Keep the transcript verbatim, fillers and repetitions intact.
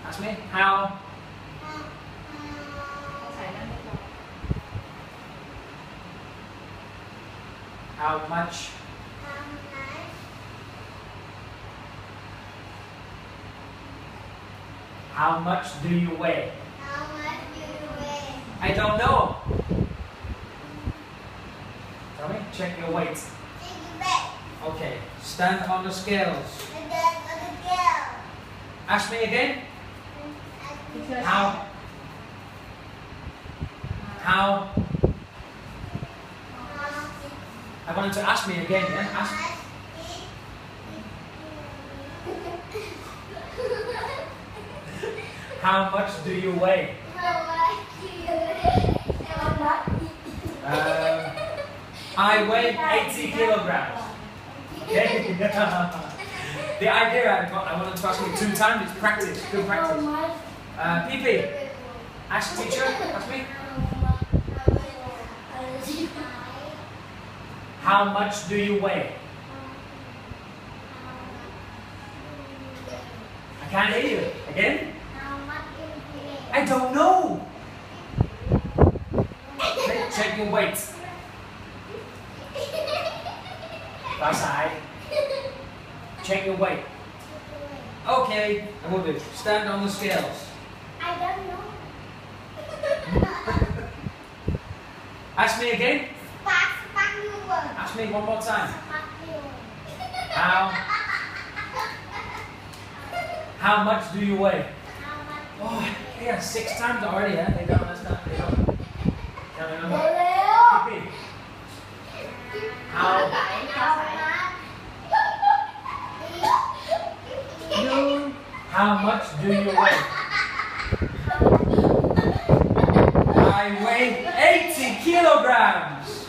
Ask me. How? How much? How much do you weigh? How much do you weigh? I don't know. Tell me. Check your weight. Check your weight. Okay. Stand on the scales. And then on the scale. Ask me again. Because How? How? I wanted to ask me again. Yeah. Ask. How much do you weigh? How much do you weigh? How much? Uh, I weigh eighty kilograms. Okay? The idea I, got, I wanted to ask you two times is practice. Good practice. Uh, P P, ask teacher. Ask me. How much do you weigh? I can't hear you. Again? How much do you weigh? I don't know. Check, check your weight. That's right. Check your weight. Okay, I will do. Stand on the scales. I don't know. Ask me again. Spark, spark you were. Ask me one more time. Spark you. How? How much do you weigh? How much do you Oh, weigh? yeah, six times already. Yeah, they don't understand. They don't. Can't remember. How P P. How? much? How much do you weigh? I weigh eighty kilograms.